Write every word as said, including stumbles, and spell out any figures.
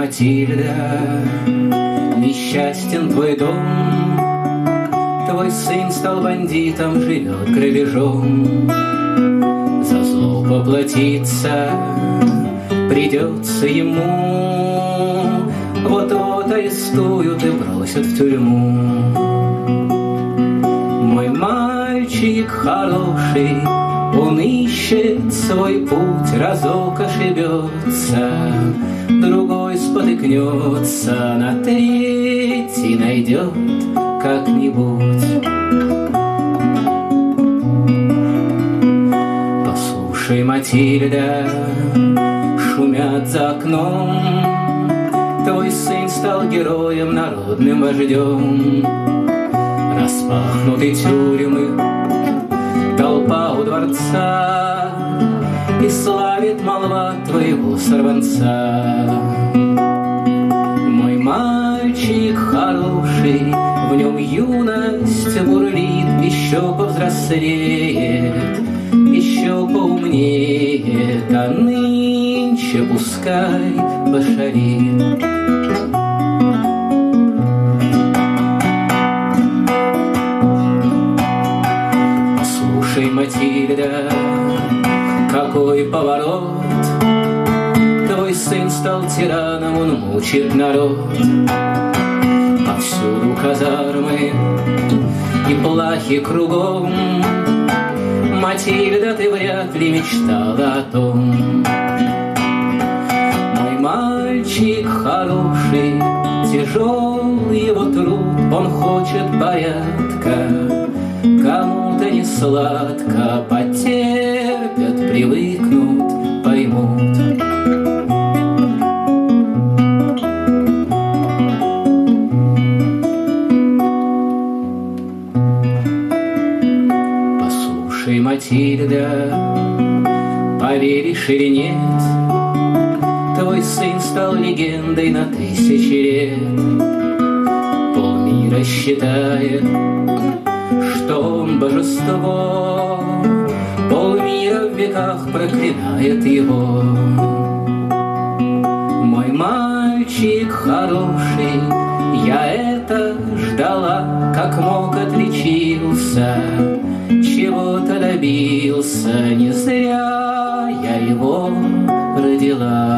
Матильда, несчастен твой дом. Твой сын стал бандитом, живет грабежом. За зло поплатиться придется ему. Вот-вот арестуют и бросят в тюрьму. Мой мальчик хороший, он ищет свой путь, разок ошибется, другой спотыкнется, на третий найдет как-нибудь. Послушай, Матильда, шумят за окном. Твой сын стал героем, народным вождем. Распахнуты тюрьмы, толпа у дворца, и славит молва твоего сорванца. Мой мальчик хороший, в нем юность бурлит, еще повзрослеет, еще поумнеет, а нынче пускай пошалит. Послушай, Матильда, какой поворот! Твой сын стал тираном, он мучит народ. Повсюду казармы и плахи кругом. Матильда, ты вряд ли мечтала о том. Мой мальчик хороший, тяжел его труд, он хочет порядка. Кому-то не сладко, потерпят, привыкнут, поймут. Послушай, Матильда, поверишь или нет, твой сын стал легендой на тысячи лет. Полмира считает, что он божество, полмира в веках проклинает его. Мой мальчик хороший, я это ждала, как мог отличился, чего-то добился, не зря я его родила.